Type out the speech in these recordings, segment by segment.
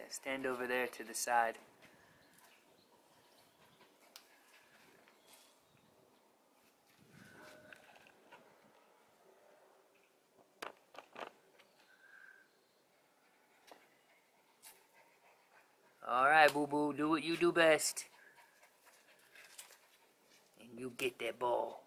stand over there to the side. Alright, Boo Boo, do what you do best. And you get that ball.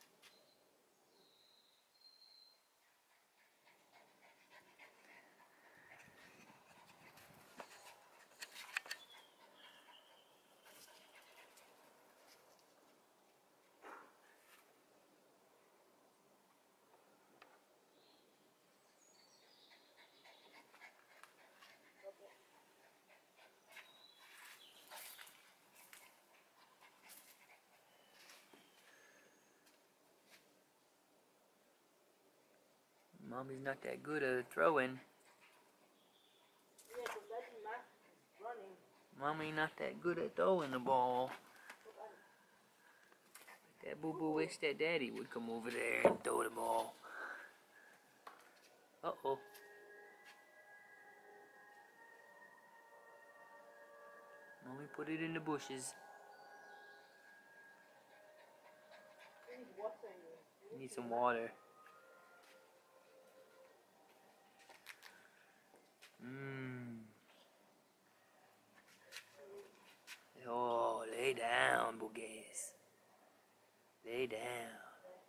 Mommy's not that good at throwing. Yeah, but that's not running. Mommy not that good at throwing the ball. That Boo Boo wish that Daddy would come over there and throw the ball. Uh-oh. Mommy put it in the bushes. Need some water. Oh, lay down, Boogies. Lay down.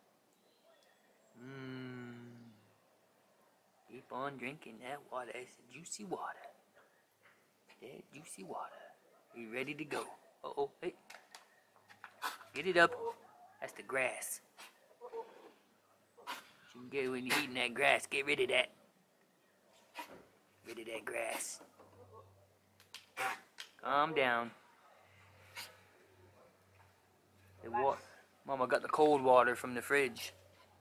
Keep on drinking that water. It's juicy water. That juicy water. Are you ready to go? Uh-oh, hey. Get it up. That's the grass. You can get when you're eating that grass. Get rid of that. Rid of that grass. Calm down. The Mama got the cold water from the fridge.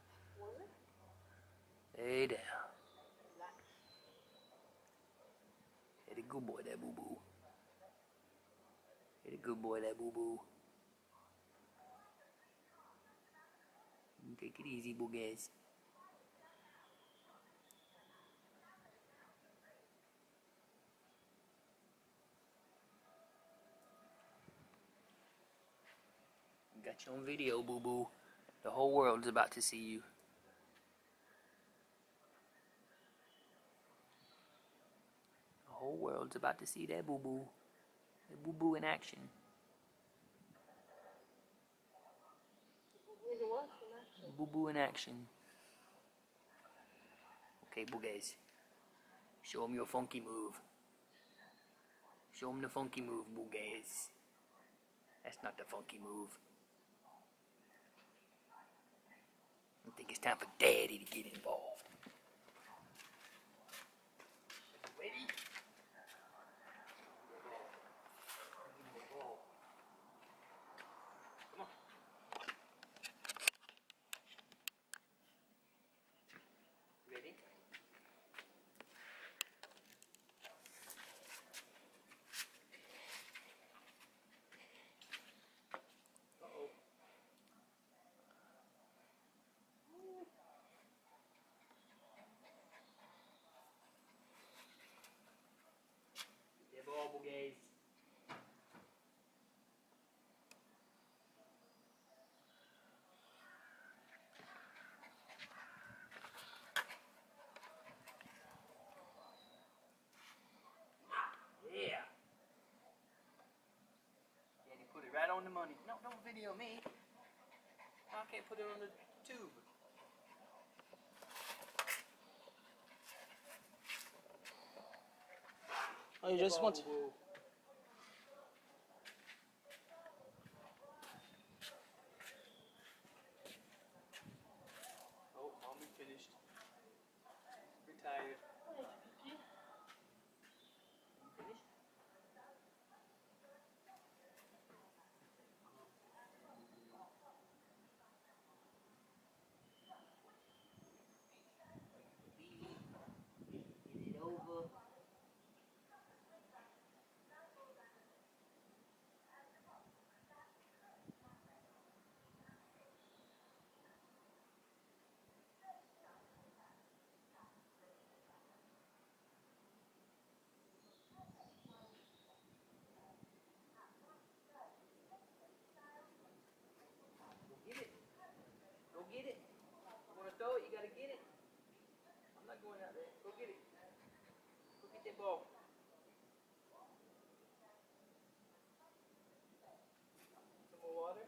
Lay down. Hey, the good boy, that Boo Boo. Hey, the good boy, that Boo Boo. Take it easy, Boogies. Got you on video, Boo Boo. The whole world's about to see you. The whole world's about to see that Boo Boo. The Boo Boo in action. Boo Boo in action. Okay, Boogies. Show him your funky move. Show him the funky move, Boogies. That's not the funky move. I think it's time for Daddy to get involved. Ready? Come on. Ready? Uh-oh. Get the ball, Boogies. Yeah. Daddy put it right on the money. No, don't video me. I can't put it on the tube. Oh, you just want to... Oh, Mommy finished. Retired. You finished? Get it over. ball. Some more water.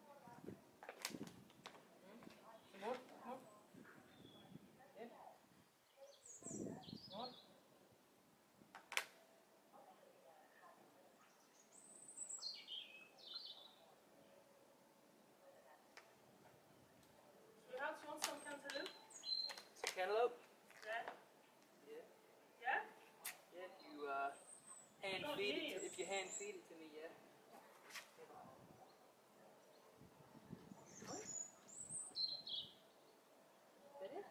Some more. More. Yeah. More. Sweetheart, you want some cantaloupe? Some cantaloupe? Yeah. Yeah. Yeah? Yeah, if you Don't eat it. if you hand feed it to me, yeah. Ready?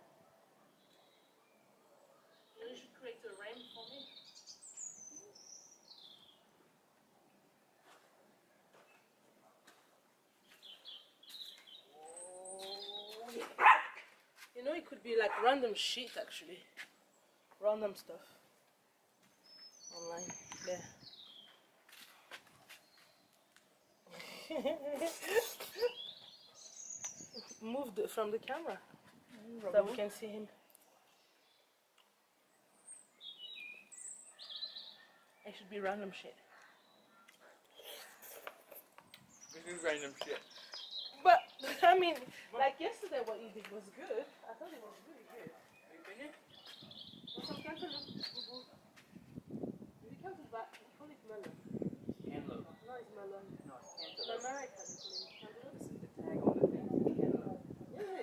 You should create a rain for me. Oh, yeah. You know, it could be like random shit actually. Random stuff. Online. There. Move from the camera so that we can see him. It should be random shit. This is random shit. But, I mean, like yesterday what you did was good. I thought it was really good. Are you finished? Want some cantaloupe? You can't do that. We call it melon. Cantaloupe. No, it's melon. No, it's In cantaloupe. America, they call it cantaloupe. This is the tag on the thing. It's cantaloupe. Is it?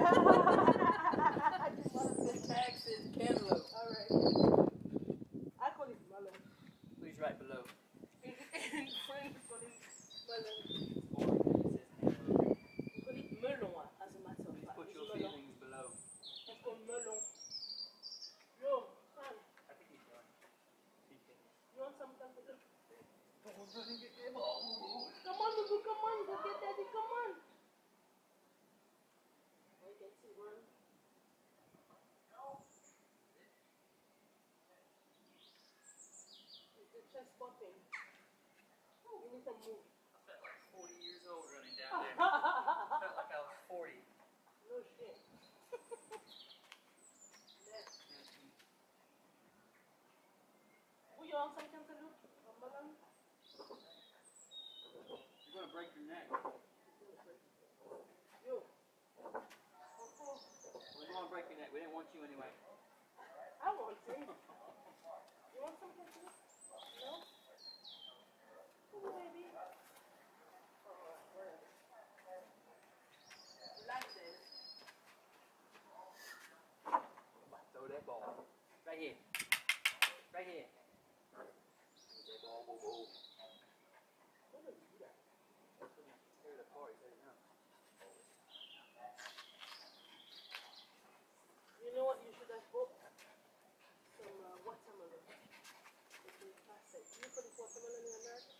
I just wanted The to tag says cantaloupe. Alright. I call it melon. Please write below. In French, we call it melon. Or it says cantaloupe. We call it melon, as a matter of Please fact. put It's your melon. feelings below. It's called melon. Yo, son, I think he's done. He's finished. you want some cantaloupe? Oh, doesn't get them all. Come on, Bubu, come on, go get daddy, come on. Oh, you can see one. It's the chest popping. You need to move. I felt like 40 years old running down there. I felt like I was 40. No shit. There. Oh, you want some cantaloupe? Or melon? You're going to break your neck. Yo. We're going to break your neck. We didn't want you anyway. I want it. You want some cantaloupe? No? Oh, baby. Alright, whatever. You like this? Throw that ball. Right here. Right here. Throw that ball, boo boo. What does he do that? Tear it apart, tear it down. You know what you should have bought? Some watermelon. It's in plastic. Do you put this watermelon in America?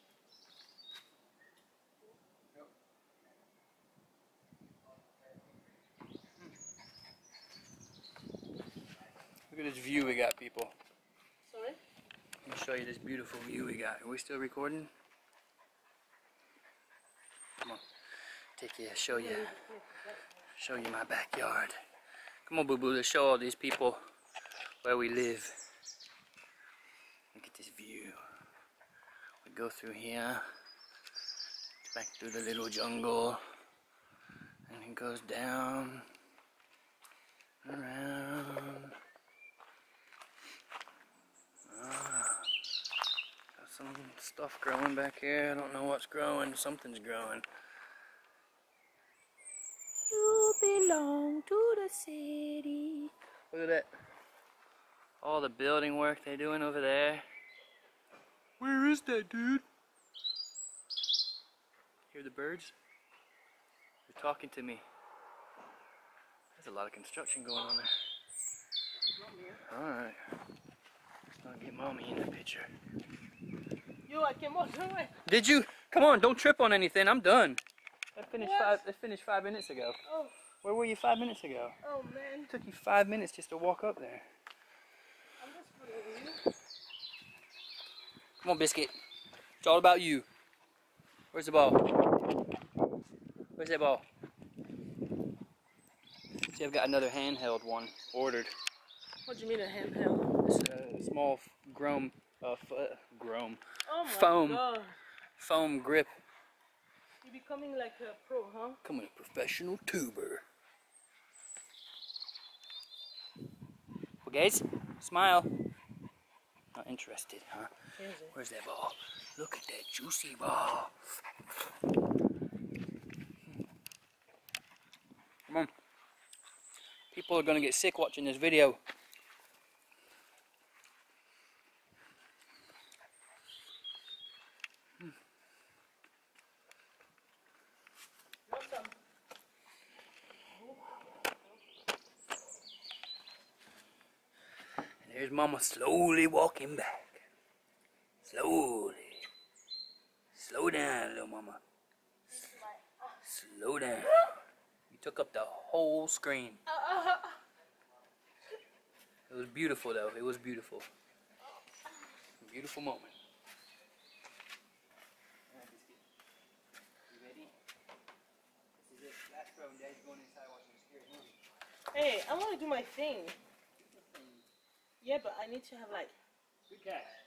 Yep. Look at this view we got, people. Sorry? Let me show you this beautiful view we got. Are we still recording? Come on. Take you, show you my backyard. Come on, boo boo, let's show all these people where we live. Look at this view. We go through here, back through the little jungle, and it goes down, around. Got some stuff growing back here. I don't know what's growing. Something's growing. You belong to the city. Look at that. All the building work they're doing over there. Where is that, dude? Hear the birds? They're talking to me. There's a lot of construction going on there. Alright. I'll get mommy in the picture. Yo, I came all the way. Did you? Come on, don't trip on anything. I'm done. I finished What? I finished 5 minutes ago. Oh, Where were you 5 minutes ago? oh man. It took you 5 minutes just to walk up there. I'm just putting you. Come on, Biscuit. It's all about you. Where's the ball? Where's that ball? I've got another handheld one ordered. What do you mean a handheld? It's a small Grome, Oh my foam, god. foam grip. You're becoming like a pro, huh? Becoming a professional tuber. Well, guys, smile. Not interested, huh? Where's that ball? Look at that juicy ball. Come on. People are gonna get sick watching this video. And there's Mama slowly walking back. Slowly. Slow down, little Mama. Slow down. You took up the whole screen. It was beautiful though. It was beautiful. Beautiful moment. You ready? This is it. Last round, Dad's going inside watching a scary movie. Hey, I want to do my thing. Yeah, but I need to have like... Good catch.